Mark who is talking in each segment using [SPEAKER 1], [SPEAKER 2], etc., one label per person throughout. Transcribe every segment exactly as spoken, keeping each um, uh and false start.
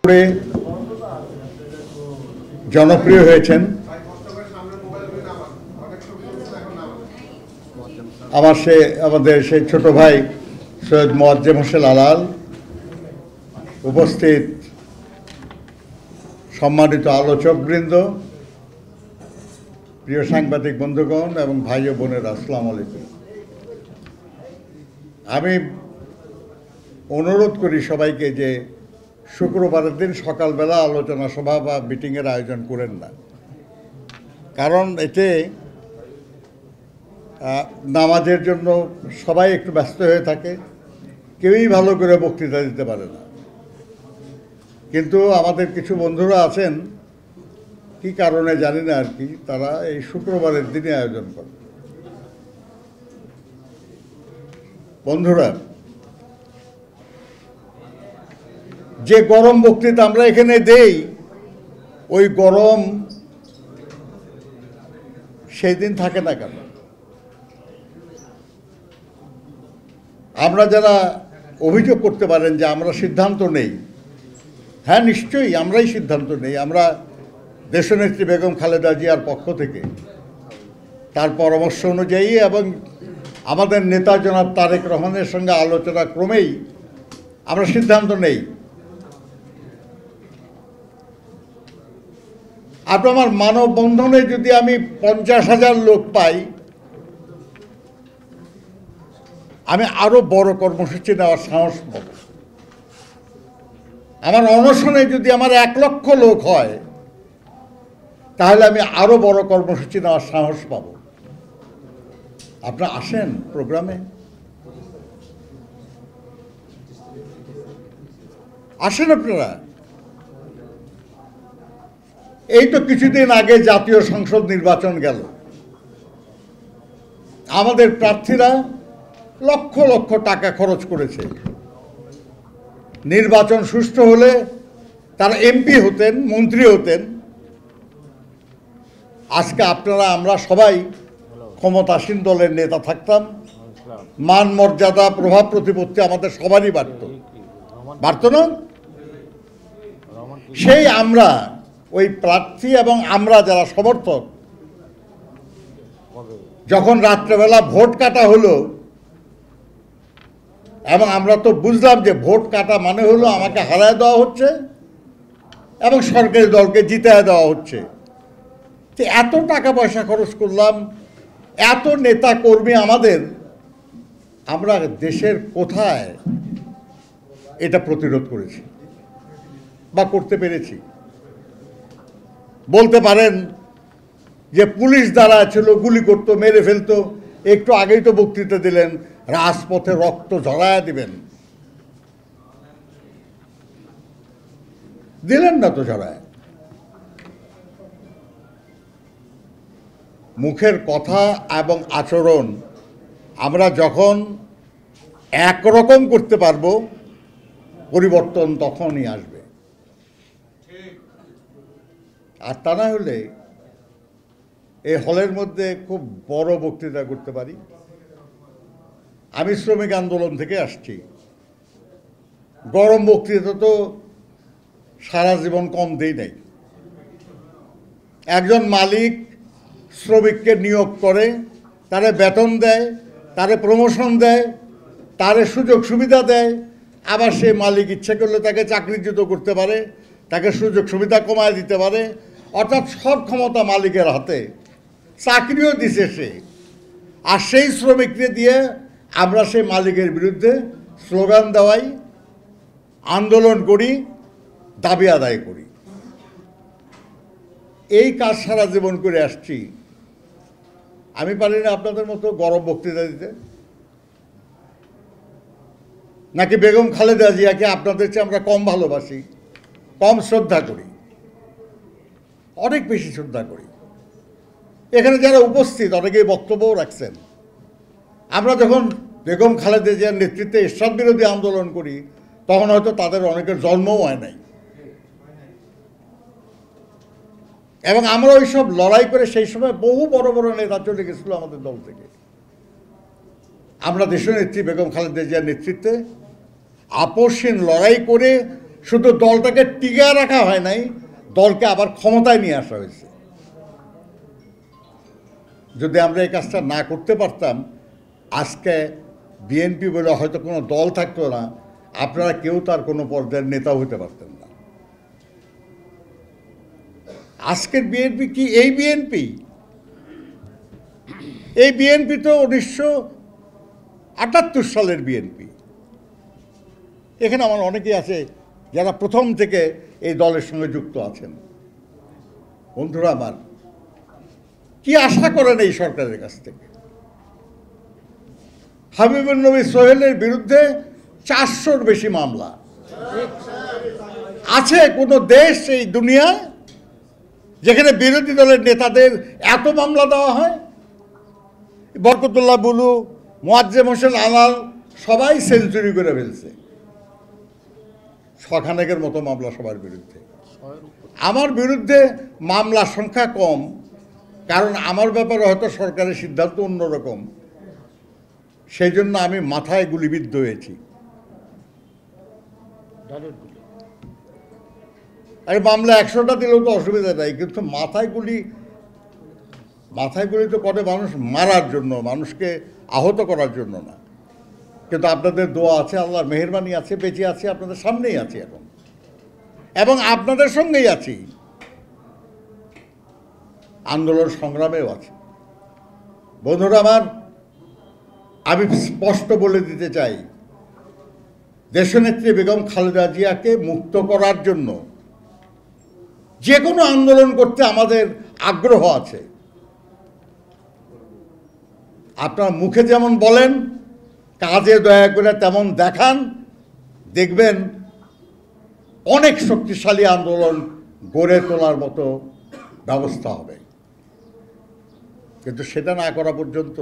[SPEAKER 1] করে জনপ্রিয় হয়েছেন আমার সে আমাদের সেই ছোট ভাই সৈয়দ মোয়াজ্জেম হোসেন আলাল, উপস্থিত সম্মানিত আলোচকবৃন্দ, প্রিয় সাংবাদিক বন্ধুগণ এবং ভাই ও বোনেরা, আসসালামু আলাইকুম। আমি অনুরোধ করি সবাইকে যে শুক্রবারের দিন সকালবেলা আলোচনা সভা বা মিটিংয়ের আয়োজন করেন না, কারণ এতে নামাজের জন্য সবাই একটু ব্যস্ত হয়ে থাকে, কেউই ভালো করে বক্তৃতা দিতে পারে না। কিন্তু আমাদের কিছু বন্ধুরা আছেন, কি কারণে জানি না আর কি, তারা এই শুক্রবারের দিনে আয়োজন করে। বন্ধুরা, যে গরম বক্তৃতা আমরা এখানে দেই, ওই গরম সেই দিন থাকে না কেন? আমরা যারা অভিযোগ করতে পারেন যে আমরা সিদ্ধান্ত নেই, হ্যাঁ নিশ্চয়ই আমরাই সিদ্ধান্ত নেই। আমরা দেশনেত্রী বেগম খালেদা জিয়ার পক্ষ থেকে তার পরামর্শ অনুযায়ী এবং আমাদের নেতা জনাব তারেক রহমানের সঙ্গে আলোচনা ক্রমেই আমরা সিদ্ধান্ত নেই। আপনার আমার মানববন্ধনে যদি আমি পঞ্চাশ হাজার লোক পাই, আমি আরো বড় কর্মসূচি নেওয়ার সাহস পাব। আমার অনশনে যদি আমার এক লক্ষ লোক হয়, তাহলে আমি আরো বড় কর্মসূচি নেওয়ার সাহস পাব। আপনারা আসেন প্রোগ্রামে, আসেন আপনারা। এই তো কিছুদিন আগে জাতীয় সংসদ নির্বাচন গেল, আমাদের প্রার্থীরা লক্ষ লক্ষ টাকা খরচ করেছে। নির্বাচন সুষ্ঠু হলে তারা এমপি হতেন, মন্ত্রী হতেন। আজকে আপনারা আমরা সবাই ক্ষমতাসীন দলের নেতা থাকতাম, মান মর্যাদা প্রভাব প্রতিপত্তি আমাদের সবারই বাড়ত, বাড়ত না? সেই আমরা ওই প্রার্থী এবং আমরা যারা সমর্থক, যখন রাত্রেবেলা ভোট কাটা হলো, এবং আমরা তো বুঝলাম যে ভোট কাটা মানে হলো আমাকে হারায় দেওয়া হচ্ছে এবং সরকারি দলকে জিতায় দেওয়া হচ্ছে। তো এত টাকা পয়সা খরচ করলাম, এত নেতা কর্মী আমাদের, আমরা দেশের কোথায় এটা প্রতিরোধ করেছি বা করতে পেরেছি? বলতে পারেন যে পুলিশ দ্বারা ছিল, গুলি করতো, মেরে ফেলতো। একটু আগেই তো বক্তৃতা দিলেন, রাজপথে রক্ত ঝরায়া দিবেন, দিলেন না তো ঝরায়। মুখের কথা এবং আচরণ আমরা যখন একরকম করতে পারবো, পরিবর্তন তখনই আসবে। আর তা না হলে এই হলের মধ্যে খুব বড় বক্তৃতা করতে পারি। আমি শ্রমিক আন্দোলন থেকে আসছি, গরম বক্তৃতা তো সারা জীবন কম দেই নাই। একজন মালিক শ্রমিককে নিয়োগ করে, তারে বেতন দেয়, তারে প্রমোশন দেয়, তারে সুযোগ সুবিধা দেয়, আবার সেই মালিক ইচ্ছে করলে তাকে চাকরিচ্যুত করতে পারে, তাকে সুযোগ সুবিধা কমায় দিতে পারে। অর্থাৎ সব ক্ষমতা মালিকের হাতে, চাকরিও দিছে সে। আর সেই শ্রমিককে দিয়ে আমরা সেই মালিকের বিরুদ্ধে স্লোগান দেওয়াই, আন্দোলন করি, দাবি আদায় করি। এই কাজ সারা জীবন করে আসছি। আমি পারি না আপনাদের মতো গরম বক্তৃতা দিতে, নাকি বেগম খালেদা জিয়াকে আপনাদের চেয়ে আমরা কম ভালোবাসি, কম শ্রদ্ধা করি? অনেক বেশি শ্রদ্ধা করি। এখানে যারা উপস্থিত অনেকেই বক্তব্যও রাখছেন। আমরা যখন বেগম খালেদা জিয়ার নেতৃত্বে এরশাদ বিরোধী আন্দোলন করি, তখন হয়তো তাদের অনেকের জন্মও হয় নাই। এবং আমরা ওই সব লড়াই করে সেই সময় বহু বড় বড় নেতা চলে গেছিল আমাদের দল থেকে। আমরা দেশনেত্রী বেগম খালেদা জিয়ার নেতৃত্বে আপোষহীন লড়াই করে শুধু দলটাকে টিকে রাখা হয় নাই, দলকে আবার ক্ষমতায় নিয়ে আসা হয়েছে। যদি আমরা এই কাজটা না করতে পারতাম, আজকে বিএনপি বলে হয়তো কোনো দল থাকতো না, আপনারা কেউ তার কোনো পর্যায়ের নেতা হতে পারতেন না। আজকের বিএনপি কি এই বিএনপি? এই বিএনপি তো উনিশশো আটাত্তর সালের বিএনপি। এখানে আমার অনেকেই আছে যারা প্রথম থেকে এই দলের সঙ্গে যুক্ত আছেন। বন্ধুরা আমার, কি আশা করেন এই সরকারের কাছ থেকে? হাবিবুর নবী সোহেলের বিরুদ্ধে চারশোর বেশি মামলা আছে। কোনো দেশ এই দুনিয়ায় যেখানে বিরোধী দলের নেতাদের এত মামলা দেওয়া হয়? বরকতুল্লাহ বুলু, মোয়াজ্জেম হোসেন আলাল সবাই সেঞ্চুরি করে ফেলছে। ছখানেকের মতো মামলা সবার বিরুদ্ধে। আমার বিরুদ্ধে মামলার সংখ্যা কম, কারণ আমার ব্যাপারে হয়তো সরকারের সিদ্ধান্ত অন্যরকম, সেই জন্য আমি মাথায় গুলিবিদ্ধ হয়েছি। আরে মামলা একশোটা দিলেও তো অসুবিধা নাই, কিন্তু মাথায় গুলি মাথায় গুলি তো করে মানুষ মারার জন্য, মানুষকে আহত করার জন্য না। কিন্তু আপনাদের দোয়া আছে, আল্লাহর মেহেরবানি আছে, বেঁচে আছে, আপনাদের সামনেই আছি এখন, এবং আপনাদের সঙ্গেই আছি, আন্দোলন সংগ্রামেও আছে। বন্ধুরা আমার, আমি স্পষ্ট বলে দিতে চাই, দেশনেত্রী বেগম খালেদা জিয়াকে মুক্ত করার জন্য যে কোনো আন্দোলন করতে আমাদের আগ্রহ আছে। আপনার মুখে যেমন বলেন, কাজে দয়া করে তেমন দেখান, দেখবেন অনেক শক্তিশালী আন্দোলন গড়ে তোলার মতো ব্যবস্থা হবে। কিন্তু সেটা না করা পর্যন্ত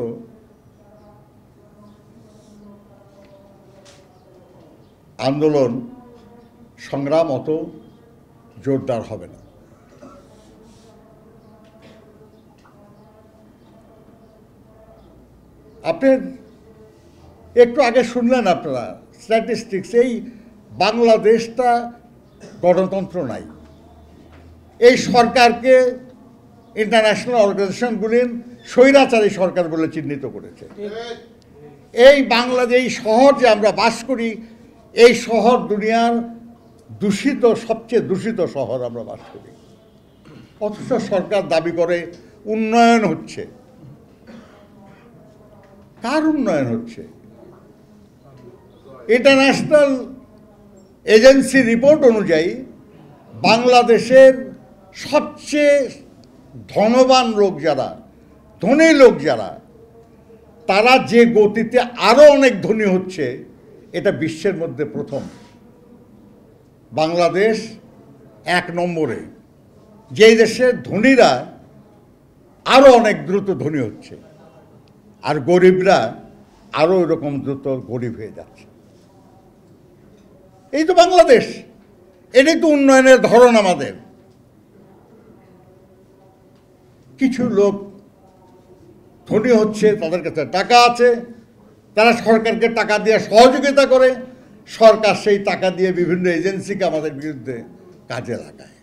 [SPEAKER 1] আন্দোলন সংগ্রাম অত জোরদার হবে না। আপনি একটু আগে শুনলেন আপনারা স্ট্যাটিস্টিক্স, এই বাংলাদেশটা গণতন্ত্র নাই। এই সরকারকে ইন্টারন্যাশনাল অর্গানাইজেশনগুলির স্বৈরাচারী সরকার বলে চিহ্নিত করেছে। এই বাংলাদেশ, এই শহর যে আমরা বাস করি, এই শহর দুনিয়ার দূষিত, সবচেয়ে দূষিত শহর আমরা বাস করি। অথচ সরকার দাবি করে উন্নয়ন হচ্ছে। কার উন্নয়ন হচ্ছে? ইন্টারন্যাশনাল এজেন্সি রিপোর্ট অনুযায়ী বাংলাদেশের সবচেয়ে ধনবান লোক যারা, ধনী লোক যারা, তারা যে গতিতে আরও অনেক ধনী হচ্ছে, এটা বিশ্বের মধ্যে প্রথম। বাংলাদেশ এক নম্বরে, যেই দেশের ধনীরা আরও অনেক দ্রুত ধনী হচ্ছে, আর গরিবরা আরও এরকম দ্রুত গরিব হয়ে যাচ্ছে। এই তো বাংলাদেশ, এটাই তো উন্নয়নের ধরন আমাদের। কিছু লোক ধনী হচ্ছে, তাদের কাছে টাকা আছে, তারা সরকারকে টাকা দিয়ে সহযোগিতা করে, সরকার সেই টাকা দিয়ে বিভিন্ন এজেন্সিকে আমাদের বিরুদ্ধে কাজে লাগায়।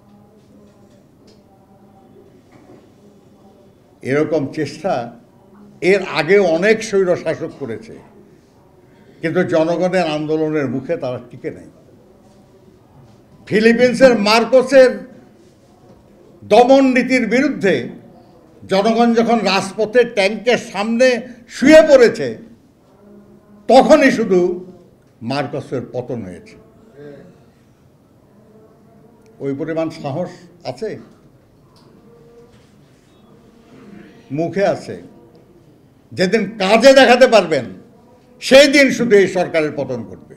[SPEAKER 1] এরকম চেষ্টা এর আগে অনেক স্বৈর শাসক করেছে, কিন্তু জনগণের আন্দোলনের মুখে তারা টিকে নেই। ফিলিপিন্সের মার্কোসের দমন নীতির বিরুদ্ধে জনগণ যখন রাজপথে ট্যাঙ্কের সামনে শুয়ে পড়েছে, তখনই শুধু মার্কোসের পতন হয়েছে। ওই পরিমাণ সাহস আছে? মুখে আছে। যেদিন কাজে দেখাতে পারবেন, সেই দিন শুধু এই সরকারের পতন ঘটবে।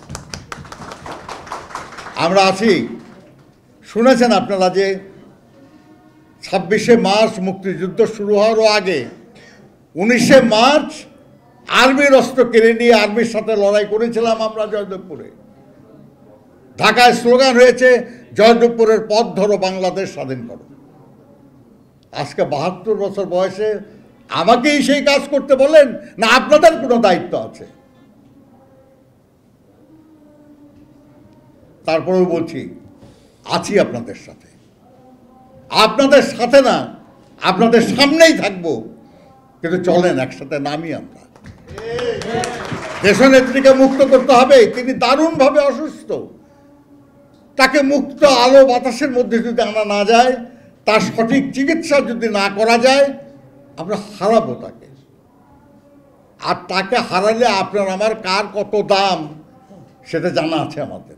[SPEAKER 1] আমরা আছি, শুনেছেন আপনারা যে ছাব্বিশে মার্চ মুক্তিযুদ্ধ শুরু হওয়ারও আগে উনিশে মার্চ আর্মির অস্ত্র কেড়ে নিয়ে আর্মির সাথে লড়াই করেছিলাম আমরা জয়দেবপুরে। ঢাকায় স্লোগান হয়েছে, জয়দেবপুরের পথ ধরো, বাংলাদেশ স্বাধীন করো। আজকে বাহাত্তর বছর বয়সে আমাকেই সেই কাজ করতে বলেন, না আপনাদের কোনো দায়িত্ব আছে? তারপরেও বলছি আছি আপনাদের সাথে, আপনাদের সাথে না আপনাদের সামনেই থাকবো, কিন্তু চলেন একসাথে নামি আমরা। দেশনেত্রীকে মুক্ত করতে হবে, তিনি দারুণভাবে অসুস্থ, তাকে মুক্ত আলো বাতাসের মধ্যে যদি আনা না যায়, তার সঠিক চিকিৎসা যদি না করা যায়, আমরা হারাবো তাকে। আর তাকে হারালে আপনার আমার কার কত দাম সেটা জানা আছে আমাদের।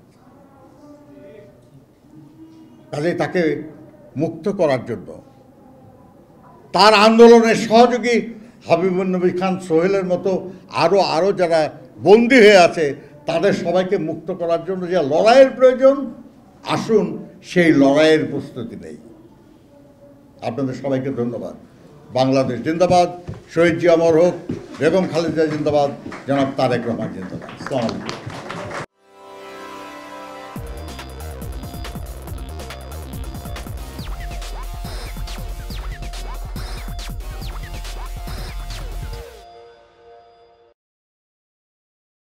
[SPEAKER 1] কাজে তাকে মুক্ত করার জন্য তার আন্দোলনের সহযোগী হাবিবুন নবী খান সোহেলের মতো আরও আরও যারা বন্দী হয়ে আছে, তাদের সবাইকে মুক্ত করার জন্য যে লড়াইয়ের প্রয়োজন, আসুন সেই লড়াইয়ের প্রস্তুতি নেই। আপনাদের সবাইকে ধন্যবাদ। বাংলাদেশ জিন্দাবাদ, শহীদ জিয়া অমর হোক, বেগম খালেদা জিন্দাবাদ, জনাব তারেক রহমান জিন্দাবাদ। আসসালামু আলাইকুম।